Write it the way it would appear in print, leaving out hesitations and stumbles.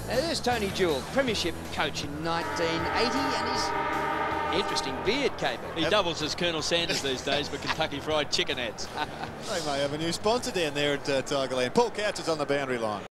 Now there's Tony Jewell, premiership coach in 1980, and his interesting beard caper. He doubles as Colonel Sanders these days, but Kentucky Fried Chicken ads. They may have a new sponsor down there at Tigerland. Paul Couch is on the boundary line.